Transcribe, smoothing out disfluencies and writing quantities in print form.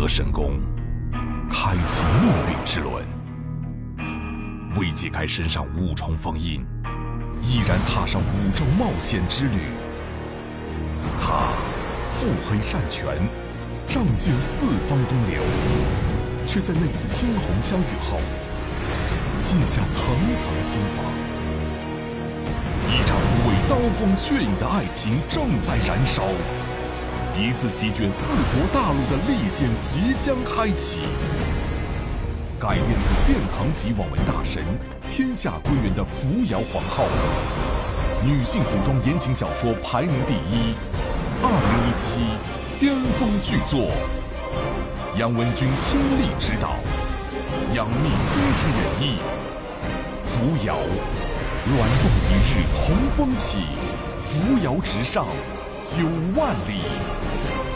得神功，开启命运之轮。为解开身上5重封印，毅然踏上5州冒险之旅。他腹黑善权，仗剑四方风流，却在内心惊鸿相遇后，卸下层层心防。一场无畏刀光血影的爱情正在燃烧，一次席卷4国大陆的历险即将开启。改编自殿堂级网文大神天下归元的《扶摇皇后》，女性古装言情小说排名第1，2017巅峰巨作。杨文军倾力指导，杨幂倾情演绎。扶摇，鸾动一日红风起，扶摇直上9万里。